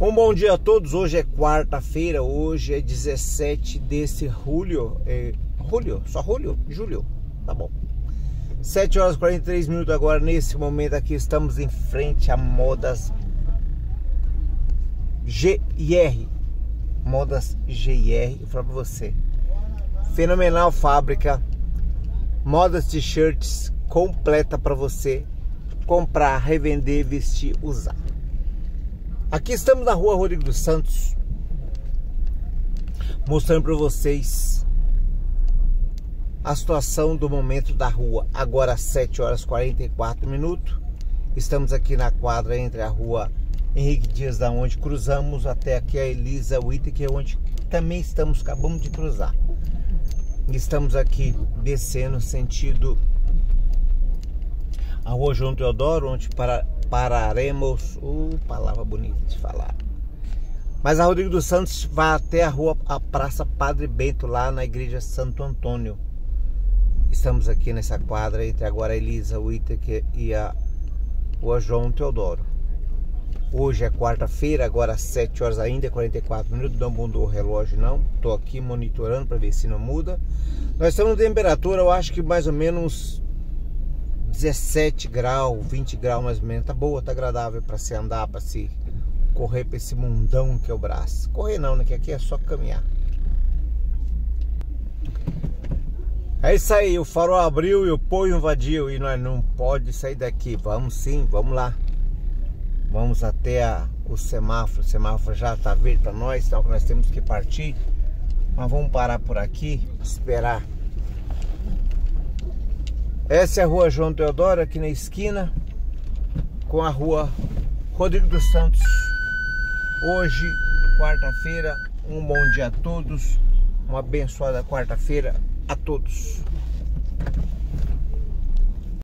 Um bom dia a todos. Hoje é quarta-feira, hoje é 17 desse julho. Julho, tá bom. 7 horas e 43 minutos agora. Nesse momento aqui estamos em frente a Modas GIR. Modas GIR, vou falar pra você. Fenomenal fábrica. Modas t-shirts completa para você comprar, revender, vestir, usar. Aqui estamos na rua Rodrigo dos Santos, mostrando para vocês a situação do momento da rua. Agora 7 horas e 44 minutos. Estamos aqui na quadra entre a rua Henrique Dias, da onde cruzamos até aqui a Elisa Whittaker, onde também acabamos de cruzar. Estamos aqui descendo sentido a rua João Teodoro, onde pararemos. Palavra bonita de falar. Mas a Rodrigo dos Santos vai até a Praça Padre Bento, lá na Igreja Santo Antônio. Estamos aqui nessa quadra entre agora a Elisa Whittaker e a rua João Teodoro. Hoje é quarta-feira, agora 7 horas ainda, 44 minutos. Não mudou o relógio não. Estou aqui monitorando para ver se não muda. Nós estamos na temperatura, eu acho que mais ou menos 17 graus, 20 graus mais ou menos. Tá boa, tá agradável para se andar, para se correr para esse mundão que é o Brás. Correr não, né? Que aqui é só caminhar. É isso aí, o farol abriu e o poio invadiu e nós não pode sair daqui. Vamos sim, vamos lá. Vamos até o semáforo. O semáforo já está verde para nós, então nós temos que partir. Mas vamos parar por aqui, esperar. Essa é a rua João Teodoro, aqui na esquina com a rua Rodrigo dos Santos. Hoje, quarta-feira, um bom dia a todos. Uma abençoada quarta-feira a todos.